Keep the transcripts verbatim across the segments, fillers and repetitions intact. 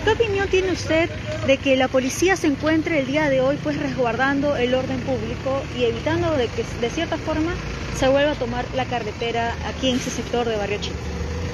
¿Qué opinión tiene usted de que la policía se encuentre el día de hoy pues resguardando el orden público y evitando de que de cierta forma se vuelva a tomar la carretera aquí en ese sector de Barrio Chino?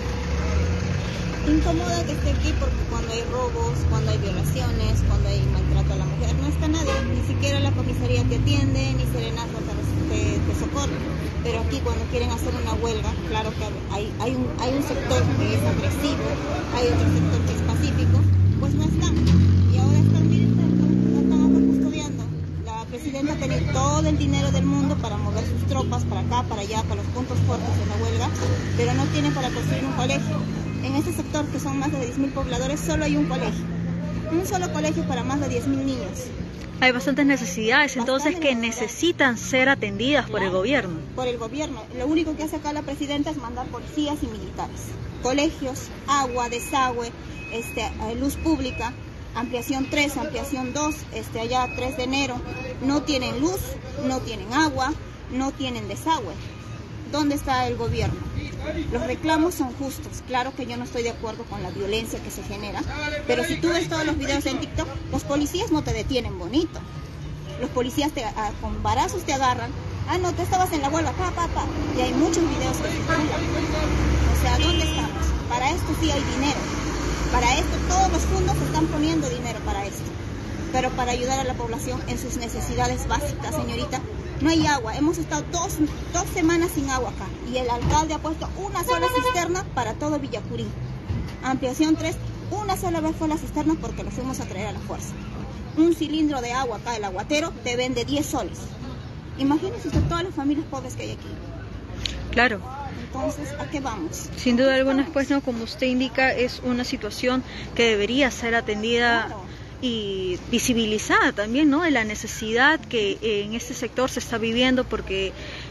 Incomoda que esté aquí porque cuando hay robos, cuando hay violaciones, cuando hay maltrato a la mujer, no está nadie, ni siquiera la comisaría te atiende, ni Serenazgo te, te, te socorre. Pero aquí cuando quieren hacer una huelga, claro que hay, hay, un, hay un sector que es agresivo, hay otro sector que es pacífico, pues no están. Y ahora están, miren, no están custodiando. La presidenta tiene todo el dinero del mundo para mover sus tropas para acá, para allá, para los puntos fuertes de la huelga, pero no tiene para construir un colegio. En este sector, que son más de diez mil pobladores, solo hay un colegio. Un solo colegio para más de diez mil niños. Hay bastantes necesidades, entonces, Bastante que necesidad. necesitan ser atendidas claro, por el gobierno. Por el gobierno. Lo único que hace acá la presidenta es mandar policías y militares. Colegios, agua, desagüe, este, luz pública, ampliación tres, ampliación dos, este, allá tres de enero. No tienen luz, no tienen agua, no tienen desagüe. ¿Dónde está el gobierno? Los reclamos son justos. Claro que yo no estoy de acuerdo con la violencia que se genera, pero si tú ves todos los videos en TikTok, los policías no te detienen bonito. Los policías te, a, con barazos te agarran. Ah, no, tú estabas en la huelga, pa, pa, pa. Y hay muchos videos que circulan. O sea, ¿dónde estamos? Para esto sí hay dinero. Para esto todos los fondos están poniendo dinero para esto. Pero para ayudar a la población en sus necesidades básicas, señorita, no hay agua. Hemos estado dos, dos semanas sin agua acá. Y el alcalde ha puesto una sola cisterna para todo Villacurí. Ampliación tres, una sola vez fue la cisterna porque lo fuimos a traer a la fuerza. Un cilindro de agua acá, el aguatero, te vende diez soles. Imagínense usted todas las familias pobres que hay aquí. Claro. Entonces, ¿a qué vamos? Sin duda alguna, pues, no, como usted indica, es una situación que debería ser atendida. Claro. Y visibilizada también, ¿no?, de la necesidad que en este sector se está viviendo, porque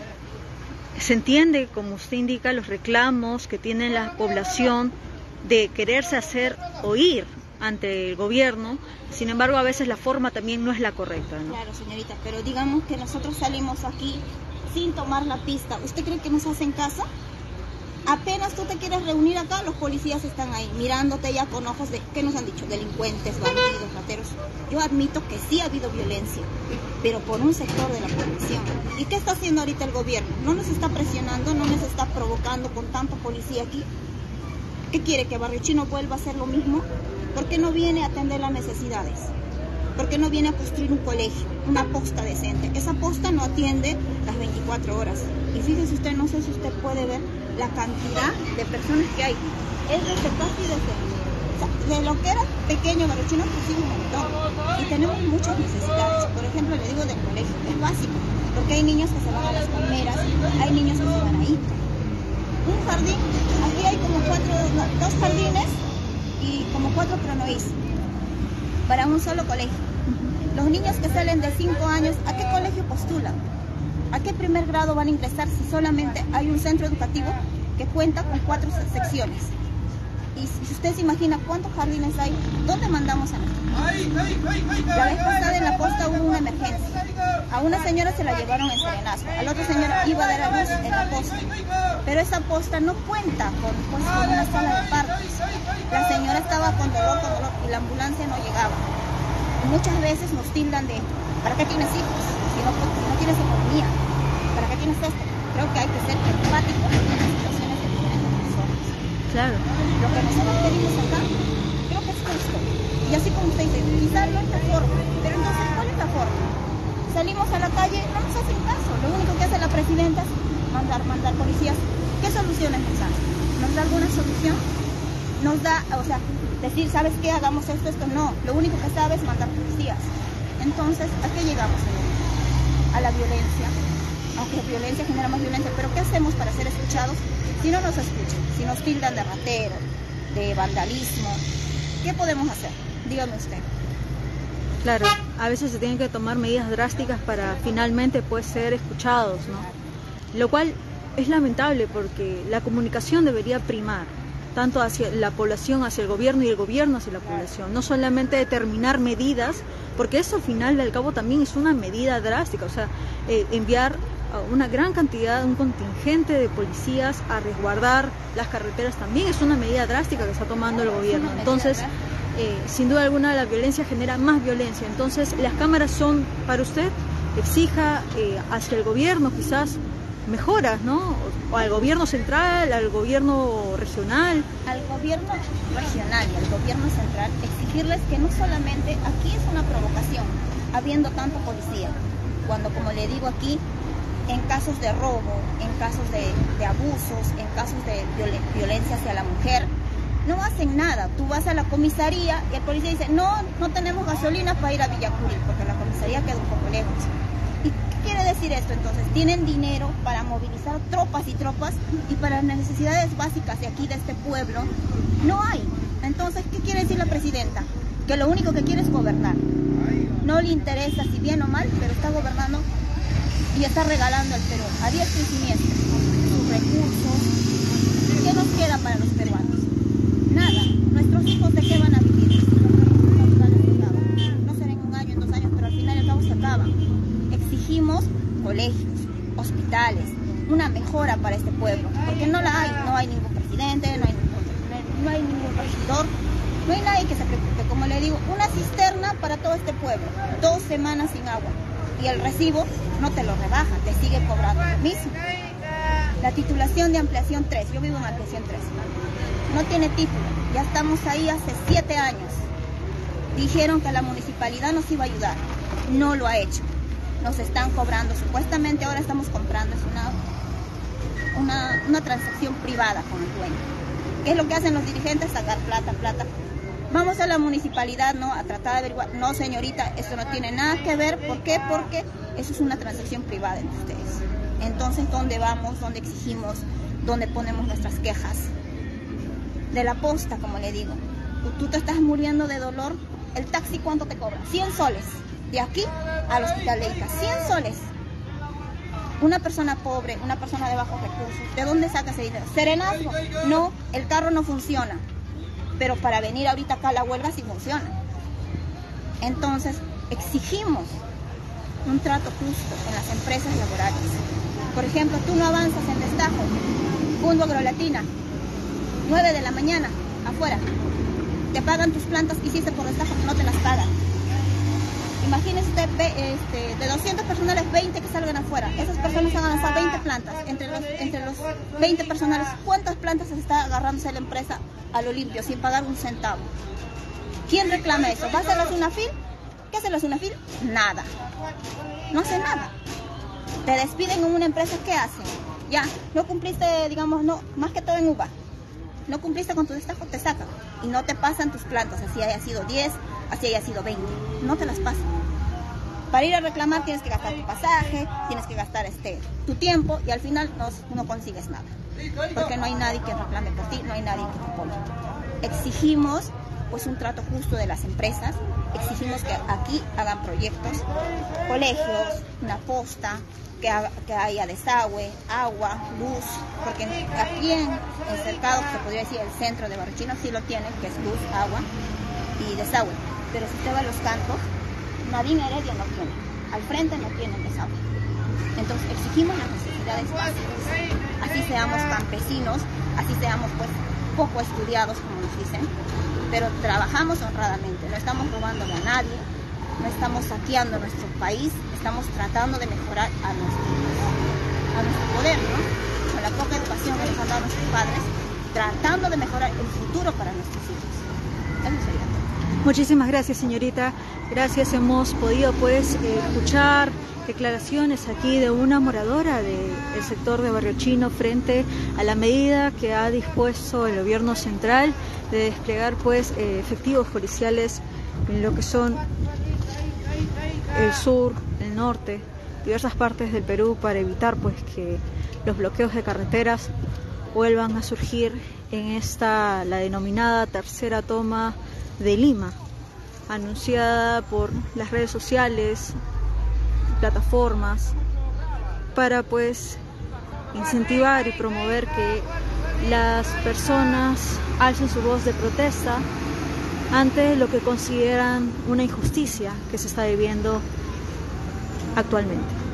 se entiende, como usted indica, los reclamos que tiene la población de quererse hacer oír ante el gobierno. Sin embargo, a veces la forma también no es la correcta, ¿no? Claro, señorita, pero digamos que nosotros salimos aquí sin tomar la pista. ¿Usted cree que nos hacen caso? Apenas tú te quieres reunir acá, los policías están ahí mirándote ya con ojos de, ¿qué nos han dicho? Delincuentes, bandidos, rateros. Yo admito que sí ha habido violencia, pero por un sector de la población. ¿Y qué está haciendo ahorita el gobierno? ¿No nos está presionando? ¿No nos está provocando con tanta policía aquí? ¿Qué quiere? ¿Que Barrio Chino vuelva a hacer lo mismo? ¿Por qué no viene a atender las necesidades? ¿Por qué no viene a construir un colegio, una posta decente? Esa posta no atiende las veinticuatro horas. Y fíjese usted, no sé si usted puede ver la cantidad de personas que hay. Es desde casi desde, o sea, de lo que era pequeño Barrio Chino, pues un montón. Y tenemos muchas necesidades. Por ejemplo, le digo del colegio, es básico, porque hay niños que se van a las palmeras, hay niños que se van ahí. Un jardín, aquí hay como cuatro, no, dos jardines y como cuatro cronoís para un solo colegio. Los niños que salen de cinco años, ¿a qué colegio postulan? ¿A qué primer grado van a ingresar si solamente hay un centro educativo que cuenta con cuatro secciones? Y si usted se imagina cuántos jardines hay, ¿dónde mandamos a nuestros niños? La vez pasada en la posta hubo una emergencia. A una señora se la llevaron en Serenazgo, al otro señor iba a dar a luz en la posta. Pero esa posta no cuenta con, pues, con una sala de partos. La señora estaba con dolor, con dolor y la ambulancia no llegaba. Y muchas veces nos tildan de, ¿para qué tienes hijos? Si no, si no tienes economía, ¿para qué tienes esto? Creo que hay que ser empático en las situaciones que tienen las personas. Claro. Lo que nosotros pedimos acá, creo que es justo. Y así como usted dice, quizás no es la forma, pero entonces, ¿cuál es la forma? Salimos a la calle, no nos hacen caso. Lo único que hace la presidenta es mandar, mandar policías. ¿Qué soluciones nos dan? ¿Nos da alguna solución? Nos da, o sea, decir, ¿sabes qué? Hagamos esto, esto. No, lo único que sabe es mandar policías. Entonces, ¿a qué llegamos? A la violencia. Aunque violencia genera más violencia. Pero ¿qué hacemos para ser escuchados si no nos escuchan? Si nos tildan de ratero, de vandalismo. ¿Qué podemos hacer? Dígame usted. Claro, a veces se tienen que tomar medidas drásticas para finalmente pues ser escuchados, ¿no? Lo cual es lamentable porque la comunicación debería primar, tanto hacia la población, hacia el gobierno y el gobierno hacia la población, no solamente determinar medidas, porque eso al final del cabo también es una medida drástica, o sea, eh, enviar una gran cantidad, un contingente de policías a resguardar las carreteras también es una medida drástica que está tomando el gobierno. Entonces, eh, sin duda alguna la violencia genera más violencia. Entonces las cámaras son para usted, exija eh, hacia el gobierno quizás mejoras, ¿no? O al gobierno central, al gobierno regional. Al gobierno regional y al gobierno central exigirles que no solamente aquí es una provocación, habiendo tanto policía, cuando, como le digo aquí, en casos de robo, en casos de, de abusos, en casos de violen, violencia hacia la mujer, no hacen nada. Tú vas a la comisaría y el policía dice, no, no tenemos gasolina para ir a Villacuril, porque la comisaría queda un poco lejos. ¿Y qué quiere decir esto? Entonces, tienen dinero para movilizar tropas y tropas, y para las necesidades básicas de aquí, de este pueblo, no hay. Entonces, ¿qué quiere decir la presidenta? Que lo único que quiere es gobernar. No le interesa si bien o mal, pero está gobernando y está regalando al Perú a diestra y siniestra sus recursos. ¿Qué nos queda para los peruanos? Nada. ¿Nuestros hijos de qué van a vivir? No será en un año, en dos años, pero al final y al cabo se acaban. Exigimos colegios, hospitales, una mejora para este pueblo, porque no la hay. No hay ningún presidente, no hay ningún, no hay ningún regidor, no hay nadie que se preocupe. Como le digo, una cisterna para todo este pueblo, dos semanas sin agua, y el recibo no te lo rebaja, te sigue cobrando lo mismo. La titulación de ampliación tres, yo vivo en ampliación tres, no tiene título, ya estamos ahí hace siete años. Dijeron que la municipalidad nos iba a ayudar, no lo ha hecho. Nos están cobrando, supuestamente ahora estamos comprando, es una, una, una transacción privada con el dueño. ¿Qué es lo que hacen los dirigentes? Sacar plata, plata. Vamos a la municipalidad, ¿no?, a tratar de averiguar. No, señorita, esto no tiene nada que ver. ¿Por qué? Porque eso es una transacción privada entre ustedes. Entonces, ¿dónde vamos? ¿Dónde exigimos? ¿Dónde ponemos nuestras quejas? De la posta, como le digo. Tú te estás muriendo de dolor. ¿El taxi cuánto te cobra? cien soles. De aquí al hospital de Ica, cien soles. Una persona pobre, una persona de bajos recursos, ¿de dónde saca ese dinero? ¿Serenazgo? No, el carro no funciona. Pero para venir ahorita acá a la huelga sí funciona. Entonces, exigimos un trato justo en las empresas laborales. Por ejemplo, tú no avanzas en destajo, Mundo Agrolatina, nueve de la mañana, afuera. Te pagan tus plantas que hiciste por destajo, no te las pagan. Imagínese usted, este, de doscientos personales, veinte que salgan afuera. Esas personas van a lanzar veinte plantas. Entre los, entre los veinte personales, ¿cuántas plantas se está agarrándose la empresa a lo limpio, sin pagar un centavo? ¿Quién reclama eso? ¿Va a hacer la SUNAFIL? ¿Qué hace la SUNAFIL? Nada. No hace nada. Te despiden en una empresa, ¿qué hacen? Ya, no cumpliste, digamos, no, más que todo en uva. No cumpliste con tu destajo, te sacan. Y no te pasan tus plantas, así haya sido diez, así haya sido veinte. No te las pasan. Para ir a reclamar tienes que gastar tu pasaje, tienes que gastar este, tu tiempo, y al final no, no consigues nada. Porque no hay nadie que reclame por ti, no hay nadie que te apoye. Exigimos pues un trato justo de las empresas, exigimos que aquí hagan proyectos, colegios, una posta, que, haga, que haya desagüe, agua, luz, porque aquí en el cercado, se podría decir el centro de Barrio Chino, sí lo tienen, que es luz, agua y desagüe. Pero si usted va a los cantos, Nadine Heredia no tiene, al frente no tienen desagüe. Entonces exigimos las necesidades básicas, así seamos campesinos, así seamos pues poco estudiados, como nos dicen, pero trabajamos honradamente, no estamos robándole a nadie, no estamos saqueando nuestro país, estamos tratando de mejorar a nuestro, a nuestro poder, ¿no? Con la poca educación que nos han dado nuestros padres, tratando de mejorar el futuro para nuestros hijos. Eso sería todo. Muchísimas gracias, señorita. Gracias, hemos podido pues eh, escuchar declaraciones aquí de una moradora del sector de Barrio Chino frente a la medida que ha dispuesto el gobierno central de desplegar pues eh, efectivos policiales en lo que son el sur, el norte, diversas partes del Perú, para evitar pues que los bloqueos de carreteras vuelvan a surgir en esta, la denominada tercera toma de Lima, anunciada por las redes sociales, plataformas, para pues incentivar y promover que las personas alcen su voz de protesta ante lo que consideran una injusticia que se está viviendo actualmente.